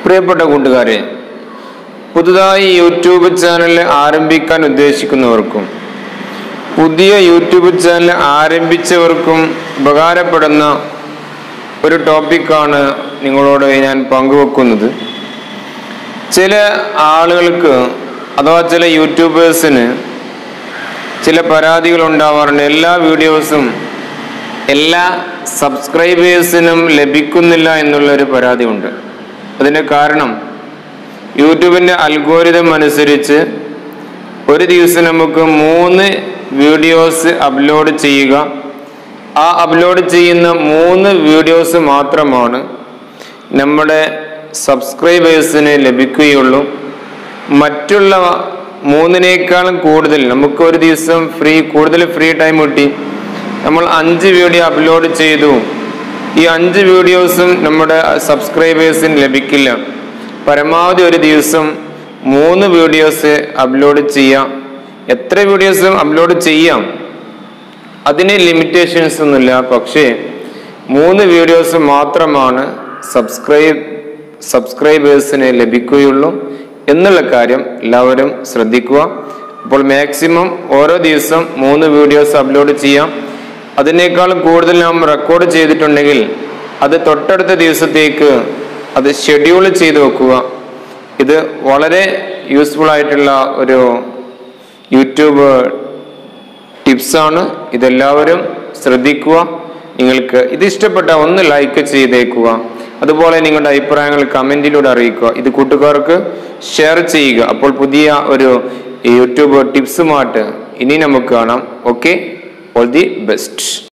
പ്രിയപ്പെട്ട കൂട്ടുകാരെ, പുതുതായി യൂട്യൂബ് ചാനൽ ആരംഭിക്കാൻ ഉദ്ദേശിക്കുന്നവർക്കും പുതിയ യൂട്യൂബ് ചാനൽ ആരംഭിച്ചവർക്കും ഉപകാരപ്പെടുന്ന ഒരു ടോപ്പിക്കാണ് നിങ്ങളോട് ഞാൻ പങ്കുവെക്കുന്നത്. ചില ആളുകൾക്ക് അഥവാ ചില യൂട്യൂബേഴ്സിന് ചില പരാതികൾ ഉണ്ടാവാറുണ്ട്. എല്ലാ വീഡിയോസും എല്ലാ സബ്സ്ക്രൈബേഴ്സിനും ലഭിക്കുന്നില്ല എന്നുള്ളൊരു പരാതി ഉണ്ട്. അതിന് കാരണം യൂട്യൂബിൻ്റെ അൽഗോരിതം അനുസരിച്ച് ഒരു ദിവസം നമുക്ക് 3 വീഡിയോസ് അപ്ലോഡ് ചെയ്യുക. ആ അപ്ലോഡ് ചെയ്യുന്ന 3 വീഡിയോസ് മാത്രമാണ് നമ്മുടെ സബ്സ്ക്രൈബേഴ്സിന് ലഭിക്കുകയുള്ളൂ. മറ്റുള്ള 3-നേക്കാളും കൂടുതൽ നമുക്ക് ഒരു ദിവസം കൂടുതൽ ഫ്രീ ടൈം കിട്ടി. നമ്മൾ 5 വീഡിയോ അപ്ലോഡ് ചെയ്തു. ഈ 5 വീഡിയോസും നമ്മുടെ സബ്സ്ക്രൈബേഴ്സിന് ലഭിക്കില്ല. പരമാവധി ഒരു ദിവസം 3 വീഡിയോസ് അപ്ലോഡ് ചെയ്യാം. എത്ര വീഡിയോസും അപ്ലോഡ് ചെയ്യാം, അതിന് ലിമിറ്റേഷൻസ് ഒന്നുമില്ല. പക്ഷേ 3 വീഡിയോസ് മാത്രമാണ് സബ്സ്ക്രൈബേഴ്സിന് ലഭിക്കുകയുള്ളൂ എന്നുള്ള കാര്യം എല്ലാവരും ശ്രദ്ധിക്കുക. അപ്പോൾ മാക്സിമം ഓരോ ദിവസം 3 വീഡിയോസ് അപ്ലോഡ് ചെയ്യാം. അതിനേക്കാൾ കൂടുതൽ നാം റെക്കോർഡ് ചെയ്തിട്ടുണ്ടെങ്കിൽ അത് തൊട്ടടുത്ത ദിവസത്തേക്ക് അത് ഷെഡ്യൂൾ ചെയ്ത് വെക്കുക. ഇത് വളരെ യൂസ്ഫുൾ ആയിട്ടുള്ള ഒരു യൂട്യൂബ് ടിപ്സാണ്. ഇതെല്ലാവരും ശ്രദ്ധിക്കുക. നിങ്ങൾക്ക് ഇത് ഇഷ്ടപ്പെട്ട ഒന്ന് ലൈക്ക് ചെയ്തേക്കുക. അതുപോലെ നിങ്ങളുടെ അഭിപ്രായങ്ങൾ കമൻറ്റിലൂടെ അറിയിക്കുക. ഇത് കൂട്ടുകാർക്ക് ഷെയർ ചെയ്യുക. അപ്പോൾ പുതിയ ഒരു യൂട്യൂബ് ടിപ്സുമായിട്ട് ഇനി നമുക്ക് കാണാം. Okay, all the best.